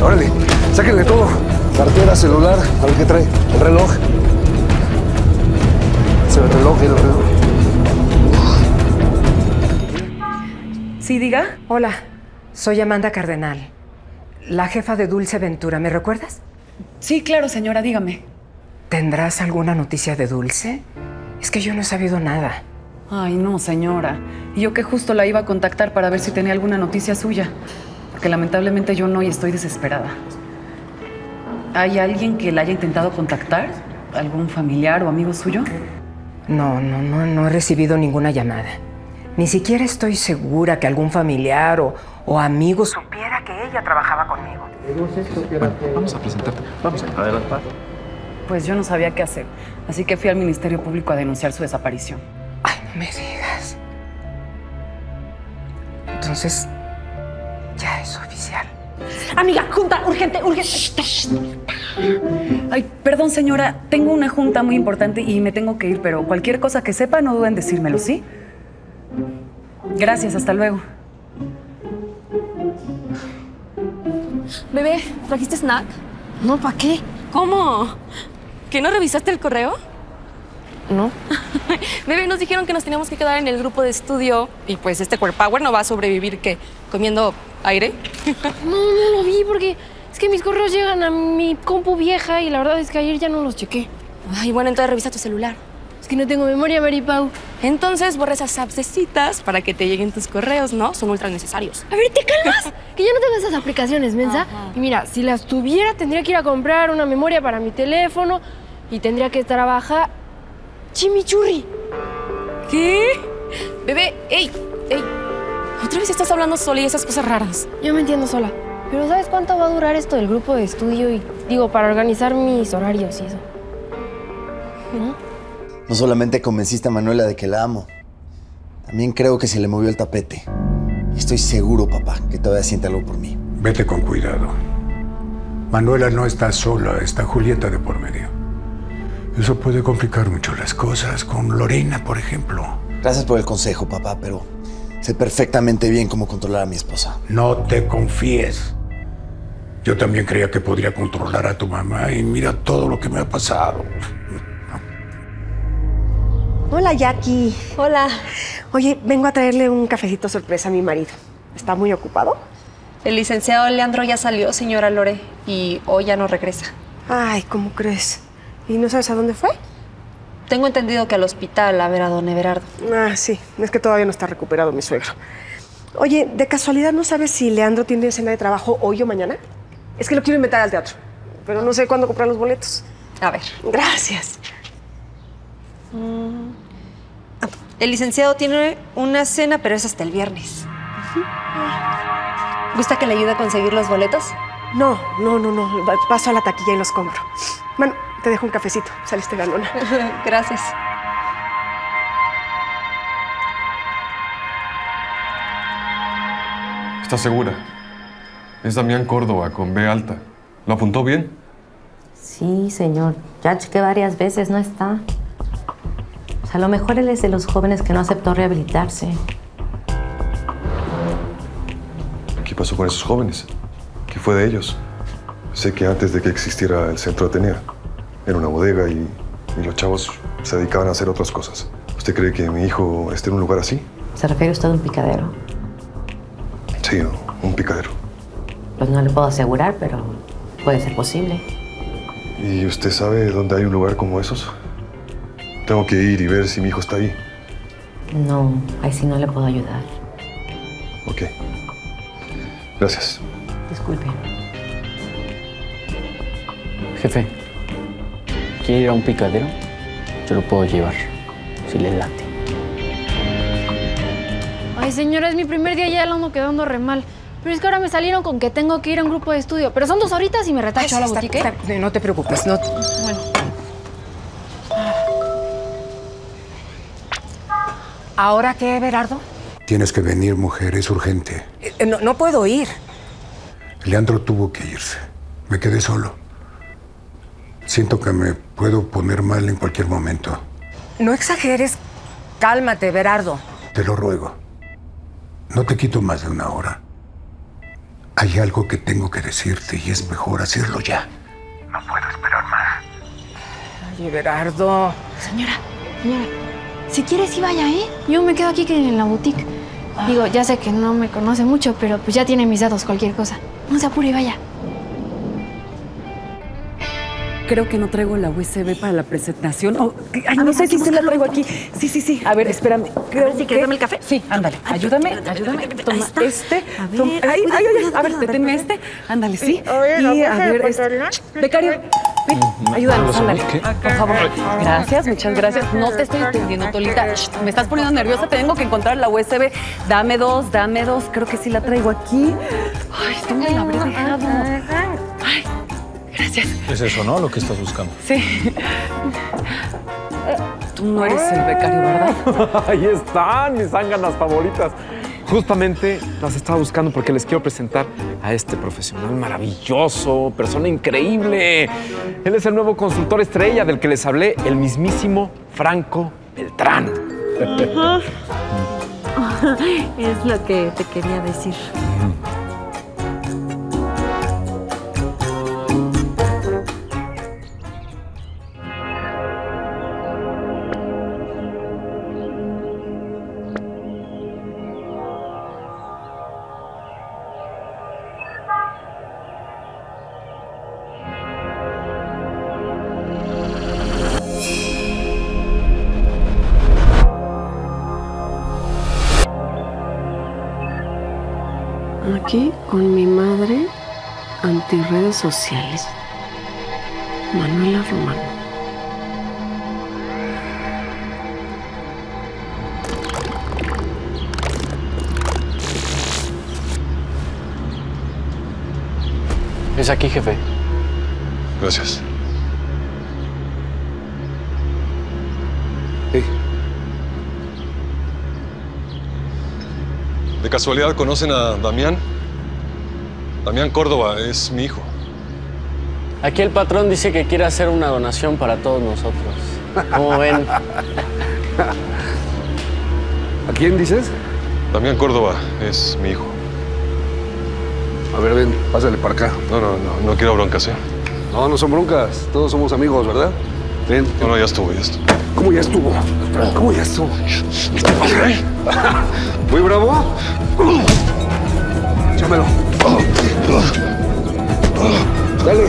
Órale, sáquenle todo. Cartera, celular, a ver qué trae. El reloj. El reloj. Sí, diga. Hola, soy Amanda Cardenal, la jefa de Dulce Ventura. ¿Me recuerdas? Sí, claro, señora, dígame. ¿Tendrás alguna noticia de Dulce? Es que yo no he sabido nada. Ay, no, señora. Y yo que justo la iba a contactar para ver si tenía alguna noticia suya. Porque lamentablemente yo no y estoy desesperada. ¿Hay alguien que la haya intentado contactar? ¿Algún familiar o amigo suyo? No he recibido ninguna llamada. Ni siquiera estoy segura que algún familiar o amigo supiera que ella trabajaba conmigo. Bueno, vamos a presentarte. Vamos, adelante. Pues yo no sabía qué hacer. Así que fui al Ministerio Público a denunciar su desaparición. Ay, no me digas. Entonces, ya es oficial. Amiga, junta, urgente. Ay, perdón, señora. Tengo una junta muy importante y me tengo que ir, pero cualquier cosa que sepa, no duden en decírmelo, ¿sí? Gracias, hasta luego. Bebé, ¿trajiste snack? No, ¿para qué? ¿Cómo? ¿Que no revisaste el correo? No. Bebé, nos dijeron que nos teníamos que quedar en el grupo de estudio y pues este Core Power no va a sobrevivir, ¿qué? ¿Comiendo aire? No lo vi porque es que mis correos llegan a mi compu vieja y la verdad es que ayer ya no los chequé. Ay, bueno, entonces revisa tu celular. Es que no tengo memoria, Mary Pau. Entonces borra esas appsecitas para que te lleguen tus correos, ¿no? Son ultra necesarios. A ver, ¿te calmas? Que yo no tengo esas aplicaciones, mensa. Y mira, si las tuviera, tendría que ir a comprar una memoria para mi teléfono y tendría que trabajar chimichurri. ¿Qué? Bebé, ey. Otra vez estás hablando sola y esas cosas raras. Yo me entiendo sola. Pero ¿sabes cuánto va a durar esto del grupo de estudio? Y digo, para organizar mis horarios y eso. No solamente convenciste a Manuela de que la amo, también creo que se le movió el tapete. Y estoy seguro, papá, que todavía siente algo por mí. Vete con cuidado. Manuela no está sola, está Julieta de por medio. Eso puede complicar mucho las cosas, con Lorena, por ejemplo. Gracias por el consejo, papá, pero sé perfectamente bien cómo controlar a mi esposa. No te confíes. Yo también creía que podría controlar a tu mamá y mira todo lo que me ha pasado. Hola, Jackie. Hola. Oye, vengo a traerle un cafecito sorpresa a mi marido. ¿Está muy ocupado? El licenciado Leandro ya salió, señora Lore, y hoy ya no regresa. Ay, ¿cómo crees? ¿Y no sabes a dónde fue? Tengo entendido que al hospital a ver a don Everardo. Ah, sí. Es que todavía no está recuperado mi suegro. Oye, ¿de casualidad no sabes si Leandro tiene cena de trabajo hoy o mañana? Es que lo quiero invitar al teatro, pero no sé cuándo comprar los boletos. A ver. Gracias. El licenciado tiene una cena, pero es hasta el viernes. ¿Gusta que le ayude a conseguir los boletos? No. Paso a la taquilla y los compro. Bueno, te dejo un cafecito. Saliste ganona. Gracias. ¿Estás segura? Es Damián Córdoba, con B alta. ¿Lo apuntó bien? Sí, señor. Ya chequé varias veces, no está. O sea, a lo mejor él es de los jóvenes que no aceptó rehabilitarse. ¿Qué pasó con esos jóvenes? ¿Qué fue de ellos? Sé que antes de que existiera el Centro Atenea, era una bodega y los chavos se dedicaban a hacer otras cosas. ¿Usted cree que mi hijo esté en un lugar así? ¿Se refiere usted a un picadero? Sí, un picadero. Pues no le puedo asegurar, pero puede ser posible. ¿Y usted sabe dónde hay un lugar como esos? Tengo que ir y ver si mi hijo está ahí. No, ahí sí no le puedo ayudar. Ok. Gracias. Disculpe. Jefe, ¿quiere ir a un picadero? Yo lo puedo llevar, si le late. Ay, señora, es mi primer día y ya lo ando quedando re mal. Pero es que ahora me salieron con que tengo que ir a un grupo de estudio. Pero son 2 horitas y me retacho a la boutique. No te preocupes, no. Bueno. ¿Ahora qué, Everardo? Tienes que venir, mujer, es urgente. No puedo ir. Leandro tuvo que irse. Me quedé solo. Siento que me puedo poner mal en cualquier momento. No exageres. Cálmate, Everardo. Te lo ruego. No te quito más de 1 hora. Hay algo que tengo que decirte y es mejor hacerlo ya. No puedo esperar más. Ay, Everardo. Señora, si quiere sí vaya, ¿eh? Yo me quedo aquí en la boutique. Digo, ya sé que no me conoce mucho, pero pues ya tiene mis datos, cualquier cosa. No se apure, vaya. Creo que no traigo la USB para la presentación. Oh, ay, no sé si se la traigo aquí. Sí. A ver, espérame. Creo que... ¿Dame el café? Sí, ándale. Ayúdame. Toma este. Toma. Ay. A ver, deténme este. Ándale, sí. Y a ver, becario. Ven, ayúdanos, ándale. Por favor. Gracias, muchas gracias. No te estoy entendiendo, Tolita. Me estás poniendo nerviosa. Tengo que encontrar la USB. Dame dos. Creo que sí la traigo aquí. Ay, ¿dónde la habré dejado? Ay. Gracias. Es eso, ¿no? Lo que estás buscando. Sí. Tú no eres el becario, ¿verdad? Ahí están mis zánganas favoritas. Justamente las estaba buscando porque les quiero presentar a este profesional maravilloso, persona increíble. Él es el nuevo consultor estrella del que les hablé, el mismísimo Franco Beltrán. Es lo que te quería decir. Aquí con mi madre, antirredes sociales. Manuela Romano. Es aquí, jefe. Gracias. Hey. ¿De casualidad conocen a Damián? Damián Córdoba es mi hijo. Aquí el patrón dice que quiere hacer una donación para todos nosotros. ¿Cómo ven? ¿A quién dices? Damián Córdoba es mi hijo. A ver, ven, pásale para acá. No quiero broncas, ¿eh? No son broncas. Todos somos amigos, ¿verdad? Ven. No, ya estuvo. ¿Cómo ya estuvo? ¿Cómo ya estuvo? ¿Muy bravo? Échamelo. Dale.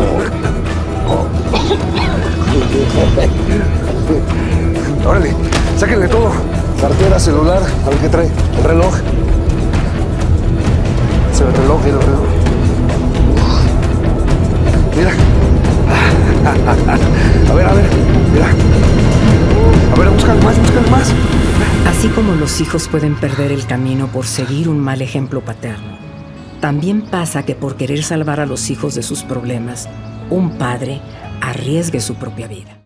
Órale, sáquenle todo. Cartera, celular, a ver qué trae. El reloj. El reloj. Mira. A ver, mira. A ver, buscan más. Así como los hijos pueden perder el camino por seguir un mal ejemplo paterno, también pasa que por querer salvar a los hijos de sus problemas, un padre arriesgue su propia vida.